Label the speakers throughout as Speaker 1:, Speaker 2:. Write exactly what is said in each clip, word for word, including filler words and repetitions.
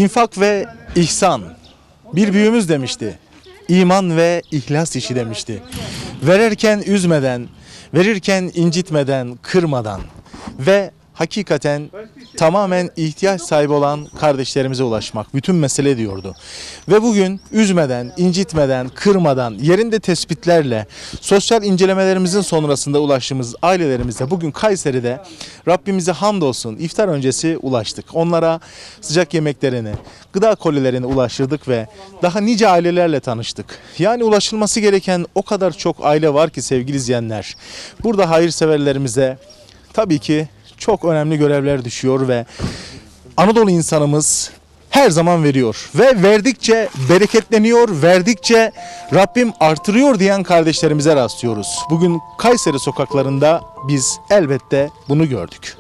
Speaker 1: nifak ve ihsan. Bir büyüğümüz demişti. İman ve ihlas işi demişti. Verirken üzmeden, verirken incitmeden, kırmadan ve hakikaten tamamen ihtiyaç sahibi olan kardeşlerimize ulaşmak. Bütün mesele diyordu. Ve bugün üzmeden, incitmeden, kırmadan, yerinde tespitlerle, sosyal incelemelerimizin sonrasında ulaştığımız ailelerimize bugün Kayseri'de Rabbimize hamdolsun iftar öncesi ulaştık. Onlara sıcak yemeklerini, gıda kolilerini ulaştırdık ve daha nice ailelerle tanıştık. Yani ulaşılması gereken o kadar çok aile var ki sevgili izleyenler. Burada hayırseverlerimize tabii ki çok önemli görevler düşüyor ve Anadolu insanımız her zaman veriyor. Ve verdikçe bereketleniyor, verdikçe Rabbim artırıyor diyen kardeşlerimize rastlıyoruz. Bugün Kayseri sokaklarında biz elbette bunu gördük.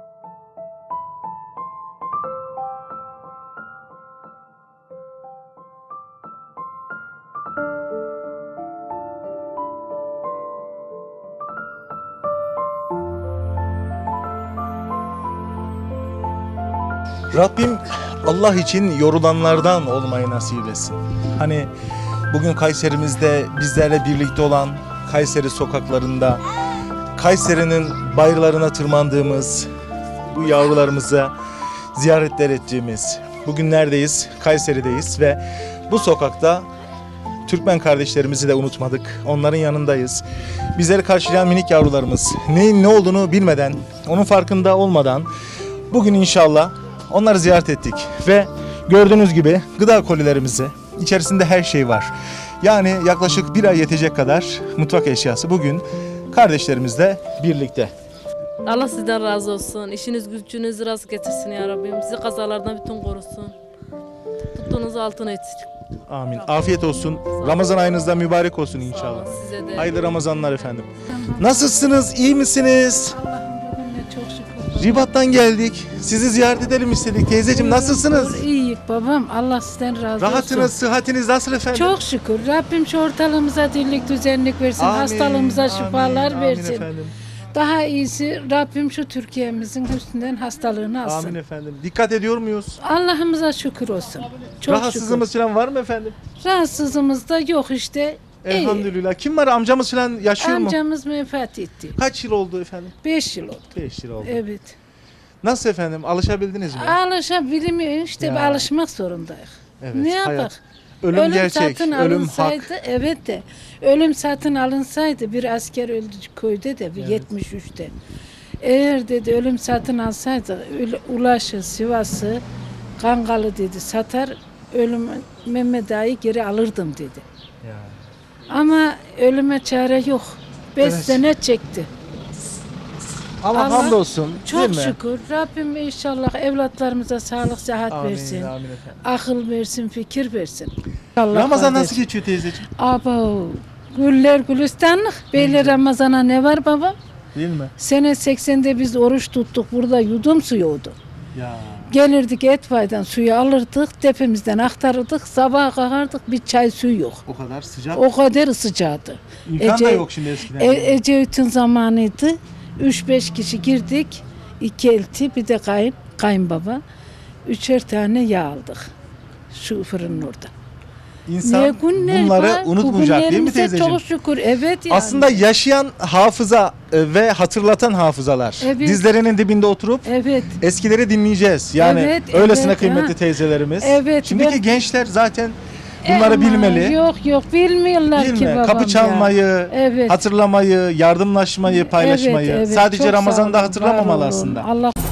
Speaker 1: Rabbim Allah için yorulanlardan olmayı nasip etsin. Hani bugün Kayserimizde bizlerle birlikte olan Kayseri sokaklarında, Kayseri'nin bayırlarına tırmandığımız, bu yavrularımıza ziyaretler ettiğimiz, bugün neredeyiz? Kayseri'deyiz ve bu sokakta Türkmen kardeşlerimizi de unutmadık. Onların yanındayız. Bizleri karşılayan minik yavrularımız neyin ne olduğunu bilmeden, onun farkında olmadan bugün inşallah onları ziyaret ettik ve gördüğünüz gibi gıda kolilerimizi, içerisinde her şey var. Yani yaklaşık bir ay yetecek kadar mutfak eşyası bugün kardeşlerimizle birlikte.
Speaker 2: Allah sizden razı olsun. İşiniz gücünüz rast getirsin ya Rabbim. Sizi kazalardan bütün korusun. Tuttuğunuz altın etsin.
Speaker 1: Amin. Afiyet olsun. Ramazan ayınızda mübarek olsun inşallah.
Speaker 2: Sağ olun, size de.
Speaker 1: Hayırlı Ramazanlar efendim. Nasılsınız? İyi misiniz?
Speaker 3: Çok şükür.
Speaker 1: Ribat'tan geldik. Sizi ziyaret edelim istedik. Teyzeciğim nasılsınız?
Speaker 3: İyiyik babam. Allah sizden razı olsun.
Speaker 1: Rahatınız, sıhhatiniz nasıl efendim?
Speaker 3: Çok şükür. Rabbim şu ortalığımıza dirlik, düzenlik versin.
Speaker 1: Amin,
Speaker 3: Hastalığımıza
Speaker 1: amin,
Speaker 3: şifalar
Speaker 1: amin
Speaker 3: versin.
Speaker 1: efendim.
Speaker 3: Daha iyisi Rabbim şu Türkiye'mizin üstünden hastalığını alsın.
Speaker 1: Amin efendim. Dikkat ediyor muyuz?
Speaker 3: Allah'ımıza şükür olsun. Çok
Speaker 1: Rahatsızlığımız
Speaker 3: şükür.
Speaker 1: falan var mı efendim?
Speaker 3: Rahatsızlığımız da yok işte.
Speaker 1: Elhamdülillah. Kim var? Amcamız falan yaşıyor mu?
Speaker 3: Amcamız vefat etti.
Speaker 1: Kaç yıl oldu efendim?
Speaker 3: Beş yıl oldu.
Speaker 1: beş yıl oldu.
Speaker 3: Evet.
Speaker 1: Nasıl efendim? Alışabildiniz mi?
Speaker 3: Alışabilmiyor işte.
Speaker 1: Ya.
Speaker 3: Alışmak zorundayız.
Speaker 1: Evet,
Speaker 3: Ne yapak?
Speaker 1: hayat. Ölüm, gerçek,
Speaker 3: satın
Speaker 1: ölüm
Speaker 3: alınsaydı,
Speaker 1: hak.
Speaker 3: evet de ölüm satın alınsaydı bir asker öldü köyde de bir
Speaker 1: Evet.
Speaker 3: yetmiş üçte. Eğer dedi ölüm satın alsaydı Ulaş'ı, Sivas'ı, Kangalı dedi satar ölüm Mehmet Ağa'yı geri alırdım dedi.
Speaker 1: Ya.
Speaker 3: Ama ölüme çare yok. Beş
Speaker 1: Evet.
Speaker 3: sene çekti.
Speaker 1: Allah,
Speaker 3: Allah
Speaker 1: hamdolsun. değil
Speaker 3: Çok
Speaker 1: mi?
Speaker 3: şükür. Rabbim inşallah evlatlarımıza sağlık, sıhhat
Speaker 1: Amin,
Speaker 3: versin.
Speaker 1: amin efendim.
Speaker 3: Akıl versin, fikir versin. Allah
Speaker 1: Ramazan
Speaker 3: kardeş.
Speaker 1: nasıl geçiyor teyzeciğim?
Speaker 3: Aba güller gülistanlık. Beyli Ramazan'a ne var baba?
Speaker 1: Değil mi?
Speaker 3: Sene seksende biz oruç tuttuk. Burada yudum suyu oldu.
Speaker 1: Ya.
Speaker 3: Gelirdik Etvay'dan suyu alırdık. Tepemizden aktarırdık. Sabaha kalkardık bir çay suyu yok.
Speaker 1: O kadar sıcak.
Speaker 3: O kadar sıcaktı.
Speaker 1: İmkan
Speaker 3: Ece-
Speaker 1: da yok şimdi eskiden.
Speaker 3: E, Ecevit'in zamanıydı. Üç beş kişi girdik. İki elti bir de kayın, kayınbaba. Üçer tane yağ aldık. Şu fırının orada.
Speaker 1: İnsan
Speaker 3: Ne günler
Speaker 1: bunları
Speaker 3: var,
Speaker 1: unutmayacak değil mi
Speaker 3: bugünlerimize
Speaker 1: teyzeciğim?
Speaker 3: Çok şükür evet yani.
Speaker 1: Aslında yaşayan hafıza e, ve hatırlatan hafızalar.
Speaker 3: Evet.
Speaker 1: Dizlerinin dibinde oturup
Speaker 3: Evet.
Speaker 1: eskileri dinleyeceğiz. Yani
Speaker 3: Evet,
Speaker 1: öylesine
Speaker 3: evet,
Speaker 1: kıymetli
Speaker 3: ha.
Speaker 1: teyzelerimiz.
Speaker 3: Evet,
Speaker 1: Şimdiki
Speaker 3: ben-
Speaker 1: gençler zaten bunları
Speaker 3: Ama
Speaker 1: bilmeli.
Speaker 3: Yok yok bilmiyorlar
Speaker 1: Değil
Speaker 3: ki
Speaker 1: mi?
Speaker 3: babam
Speaker 1: Kapı çalmayı,
Speaker 3: ya. Evet.
Speaker 1: hatırlamayı, yardımlaşmayı, paylaşmayı.
Speaker 3: Evet, evet.
Speaker 1: Sadece
Speaker 3: Çok sağ
Speaker 1: Ramazan'da
Speaker 3: olun,
Speaker 1: hatırlamamalı
Speaker 3: var olun.
Speaker 1: aslında.
Speaker 3: Allah